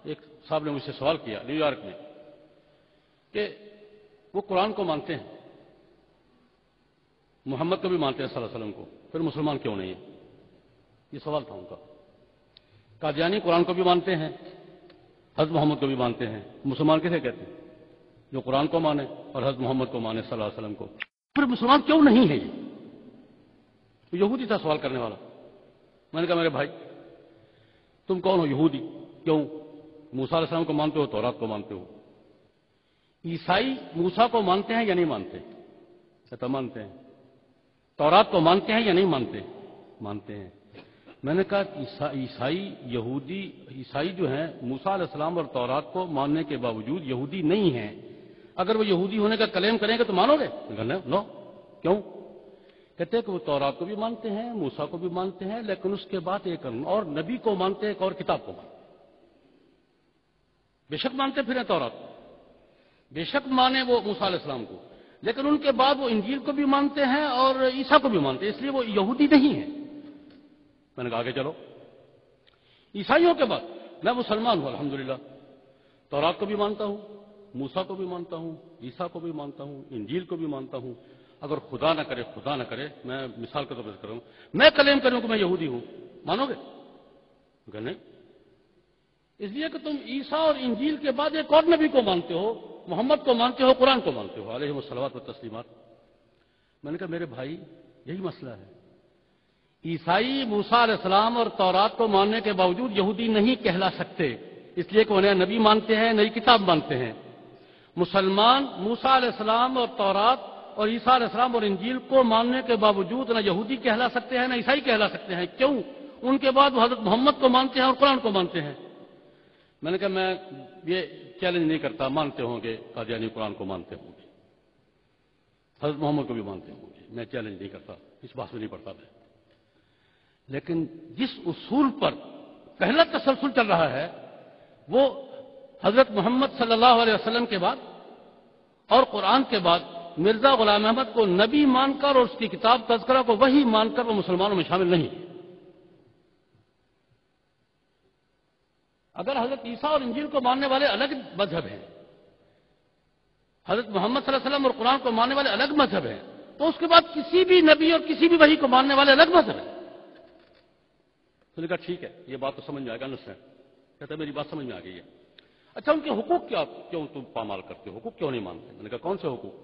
ایک صاحب نے مجھ سے سوال کیا نیو یارک میں کہ وہ قرآن کو مانتے ہیں، محمد کو بھی مانتے ہیں صلی اللہ علیہ وسلم کو، پھر مسلمان کیوں نہیں ہے؟ یہ سوال تھا ان کا۔ قادیانی قرآن کو بھی مانتے ہیں، حضرت محمد کو بھی مانتے ہیں، مسلمان کسے کہتے ہیں؟ جو قرآن کو مانے اور حضرت محمد کو مانے صلی اللہ علیہ وسلم کو، پھر مسلمان کیوں نہیں ہے؟ یہ یہودی تھا سوال کرنے والا۔ میں نے کہا میرے بھائی تم کون ہو؟ یہودی۔ کیوں؟ موسیٰ علیہ السلام کو مانتے ہو، تورات کو مانتے ہو۔ عیسائی موسیٰ کو مانتے ہیں یا نہیں مانتے؟ کہتا مانتے ہیں۔ تورات کو مانتے ہیں یا نہیں مانتے؟ مانتے ہیں۔ میں نے کہا عیسائی یہودی عیسائی جو ہیں موسیٰ علیہ السلام اور تورات کو ماننے کے باوجود یہودی نہیں ہیں، اگر وہ یہودی ہونے کا کلیم کریں گے تو مانو گے؟ نو۔ کیوں؟ کہتے ہیں کہ وہ تورات کو بھی مانتے ہیں، موسیٰ کو بھی مانتے ہیں، لیکن اس کے بعد ایک اور نبی کو مانتے ہیں، ایک اور کتاب کو مانتے ہیں۔ بے شک مانتے پھر ہیں تورات کو، بے شک مانے وہ موسیٰ علیہ السلام کو، لیکن ان کے بعد وہ انجیل کو بھی مانتے ہیں اور عیسیٰ کو بھی مانتے ہیں، اس لیے وہ یہودی نہیں ہیں۔ میں نے کہا آگے چلو۔ عیسائیوں کے بعد میں مسلمان ہوں الحمدللہ، تورات کو بھی مانتا ہوں، موسیٰ کو بھی مانتا ہوں، عیسیٰ کو بھی مانتا ہوں، انجیل کو بھی مانتا ہوں۔ اگر خدا نہ کرے میں مثال کے طور پر کروں، میں کلیم کروں کہ میں یہودی ہوں، مانو گے؟ کہ نہیں؟ اس لیے کہ تم عیسیٰ اور انجیل کے بعد ایک اور نبی کو مانتے ہو، محمد کو مانتے ہو، قرآن کو مانتے ہو علیہ الصلوات والتسلیمات۔ میں نے کہا میرے بھائی یہی مسئلہ ہے، عیسائی موسیٰ علیہ السلام اور تورات کو ماننے کے باوجود یہودی نہیں کہلا سکتے، اس لیے کہ انہیں نبی مانتے ہیں، نئی کتاب مانتے ہیں۔ مسلمان موسیٰ علیہ السلام اور تورات اور عیسیٰ علیہ السلام اور انجیل کو ماننے کے باوجود نہ یہودی کہلا سکتے ہیں نہ عیسائی کہلا سکتے ہیں۔ کیوں؟ ان کے بعد وہ حضرت محمد کو مانتے ہیں اور قرآن کو مانتے ہیں۔ میں نے کہا میں یہ چیلنج نہیں کرتا، مانتے ہوں گے قادیانی قرآن کو مانتے ہوں گے، حضرت محمد کو بھی مانتے ہوں گے، میں چیلنج نہیں کرتا، اس بات میں نہیں پڑتا میں۔ لیکن جس اصول پر پہلا تسلسل چل رہا ہے وہ حضرت محمد صلی اللہ علیہ وسلم کے بعد اور قرآن کے بعد مرزا غلام احمد کو نبی مان کر اور اس کی کتاب تذکرہ کو وہی مان کر وہ مسلمانوں میں شامل نہیں ہے۔ اگر حضرت عیسیٰ اور انجیل کو ماننے والے الگ مذہب ہیں، حضرت محمد صلی اللہ علیہ وسلم اور قرآن کو ماننے والے الگ مذہب ہیں، تو اس کے بعد کسی بھی نبی اور کسی بھی وحی کو ماننے والے الگ مذہب ہیں۔ تو نے کہا ٹھیک ہے یہ بات تو سمجھ میں آ گیا، انڈرسٹینڈ۔ کہتا ہے میری بات سمجھ میں آ گئی ہے۔ اچھا ان کے حقوق کیوں تم پامال کرتے ہو؟ حقوق کیوں نہیں مانتے؟ میں نے کہا کون سے حقوق؟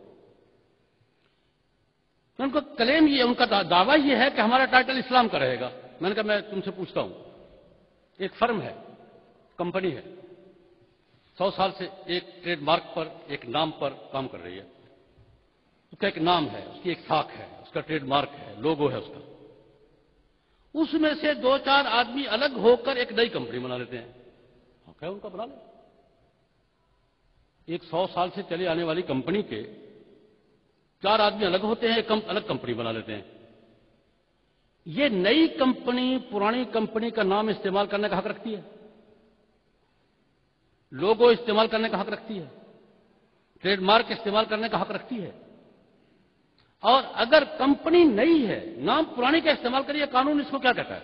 ان کا کلیم یہ، ان کا دعویٰ یہ ہے کہ ہمارا ٹائٹل اسلام کا رہے گا۔ میں نے کہا میں تم سے پوچھتا ہوں، ایک فرم ہے، کمپنی ہے، 100 سال سے ایک ٹریڈ مارک پر، ایک نام پر کام کر رہی ہے، اس کا ایک نام ہے، اس کی ایک ساکھ ہے، اس کا ٹریڈ مارک ہے، لوگو ہے اس کا۔ اس میں سے 2-4 آدمی الگ ہو کر ایک نئی کمپنی بنا لیتے ہیں، حق ہے ان کا بنا لیں۔ ایک 100 سال سے چلی آنے والی کمپنی کے 4 آدمی الگ ہوتے ہیں، ایک الگ کمپنی بنا لیتے ہیں۔ یہ نئی کمپنی پرانی کمپنی کا نام استعمال کرنے کا حق رکھتی ہے، لوگو استعمال کرنے کا حق رکھتی ہے، ٹریڈ مارک استعمال کرنے کا حق رکھتی ہے۔ اور اگر کمپنی نئی ہے، نام پرانی کا استعمال کریے، قانون اس کو کیا کہتا ہے؟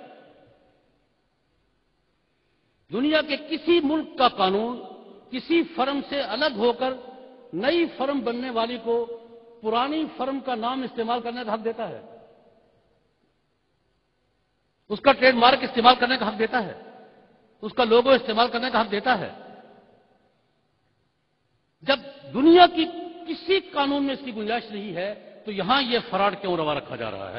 دنیا کے کسی ملک کا قانون کسی فرم سے الگ ہو کر نئی فرم بننے والی کو پرانی فرم کا نام استعمال کرنے کا حق دیتا ہے، اس کا ٹریڈ مارک استعمال کرنے کا حق دیتا ہے، اس کا لوگو استعمال کرنے کا حق دیتا ہے۔ جب دنیا کی کسی قانون میں اس کی گنجائش نہیں ہے تو یہاں یہ فراڈ کیوں روا رکھا جا رہا ہے؟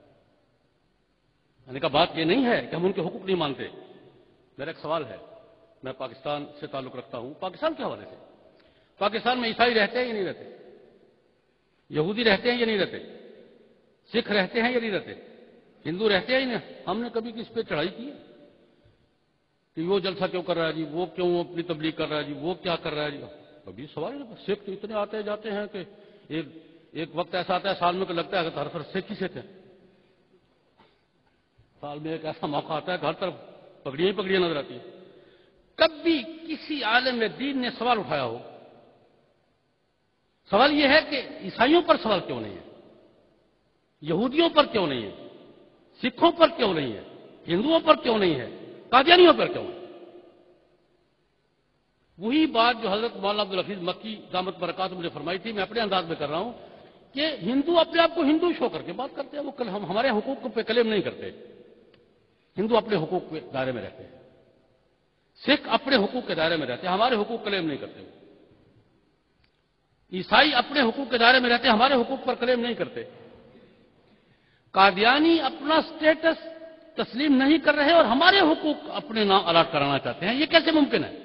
میں نے کہا بات یہ نہیں ہے کہ ہم ان کے حقوق نہیں مانتے۔ میرا ایک سوال ہے، میں پاکستان سے تعلق رکھتا ہوں، پاکستان کے حوالے سے، پاکستان میں عیسائی رہتے ہیں یا نہیں رہتے؟ یہودی رہتے ہیں یا نہیں رہتے؟ سکھ رہتے ہیں یا نہیں رہتے؟ ہندو رہتے ہیں یا نہیں؟ ہم نے کبھی کس پہ چڑھائی کی ہے کہ وہ جلسہ کیوں کر رہا ہے جی، وہ کیوں اپنی تبلیغ کر رہا ہے جی، وہ کیا کر رہا ہے جی؟ کبھی سوال ہے؟ سکھ تو اتنے آتے جاتے ہیں کہ ایک وقت ایسا آتا ہے سال میں کہ لگتا ہے کہ ہر طرف سکھ ہی سکھ ہے، سال میں ایک ایسا موقع آتا ہے کہ ہر طرف پگڑیاں ہی پگڑیاں نظر آتی ہیں۔ کبھی کسی عالم دین نے سوال اٹھایا ہو؟ سوال یہ ہے کہ عیسائیوں پر سوال کیوں نہیں ہے، یہودیوں پر کیوں نہیں ہے، سکھوں پر کیوں نہیں ہے، ہندوؤں پر کیوں نہیں ہے، قادیانیوں پر کیوں ہے؟ وہی بات جو حضرت مولانا عبدالحفیظ مکی دامت برکات مجھے فرمائی تھی، میں اپنے انداز میں کر رہا ہوں کہ ہندو اپنے آپ کو ہندو شو کر کے بات کرتے ہیں، وہ ہمارے حقوق پہ کلیم نہیں کرتے. ہندو اپنے حقوق کے دائرے میں رہتے ہیں، سکھ اپنے حقوق کے دائرے میں رہتے ہیں، ہمارے حقوق کلیم نہیں کرتے. عیسائی اپنے حقوق کے دائرے میں رہتے ہیں، ہمارے حقوق پر کلیم نہیں کرتے. قادیانی اپنا سٹیٹس تسلیم نہیں کر رہے اور ہمارے حقوق اپنے نام الاٹ کرانا چاہتے ہیں. یہ کیسے ممکن ہے؟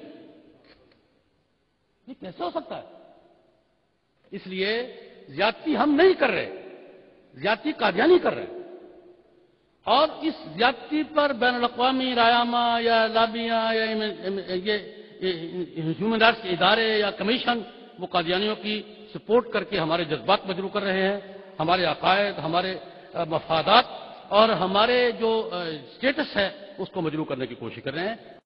یہ کیسے ہو سکتا ہے؟ اس لیے زیادتی ہم نہیں کر رہے، زیادتی قادیانی کر رہے ہیں. اور اس زیادتی پر بین الاقوامی رایامہ یا لابیاں یا یہ ہیومن رائٹس کے ادارے یا کمیشن وہ قادیانیوں کی سپورٹ کر کے ہمارے جذبات مجروح کر رہے ہیں، ہمارے عقائد، ہمارے مفادات اور ہمارے جو سٹیٹس ہے اس کو مجروح کرنے کی کوشش کر رہے ہیں.